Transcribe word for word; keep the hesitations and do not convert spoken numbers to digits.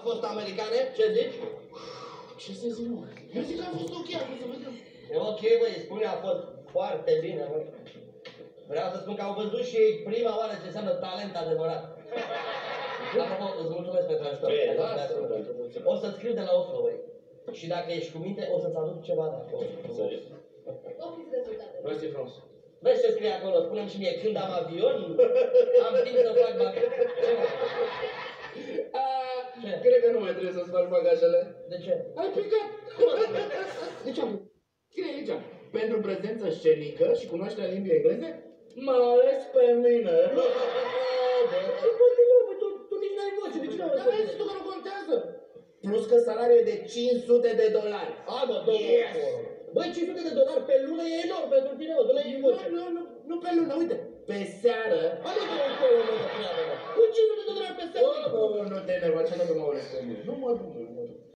fost americane? Ce zici? Ce să zic, mă? Eu zic că a fost ok, acum să vedem. E ok, băi, spune, a fost foarte bine, băi. Vreau să spun că au văzut și ei prima oară ce înseamnă talent adevărat. Apropo, îți mulțumesc pentru ajutor. O să scriu de la Oslo, băi. Și dacă ești cu minte, o să-ți aduc ceva de acolo. Serios? Opriți rezultatele. Mersi frumos. Vezi ce scrie acolo, spune-mi și mie, când am avion, am timp să fac bagaj. Cred că nu mai trebuie să-ți faci bagajele. De ce? Ai picat! De ce am? Scrie aici. Pentru prezență scenică și cunoașterea limbii engleze, m-a ales pe mine. Ce poate nu, bă, tu, tu nici n-ai voce, de ce n-ai Dar vezi tu că nu contează. Plus că salariul e de cinci sute de dolari. Hai mă, două yes. Băi, cinci sute de dolari pe lună e enorm pentru tine, mă, dă-le-i voce. Nu, nu, nu, nu pe lună, uite. Pe seară. Hai mă, dă-le-i pe lună, mă, treabă, mă. Cu cinci sute de dolari pe seară. Oh, nu te enerva, ce dacă mă urăsc pe mine. Nu mă duc, nu mă duc.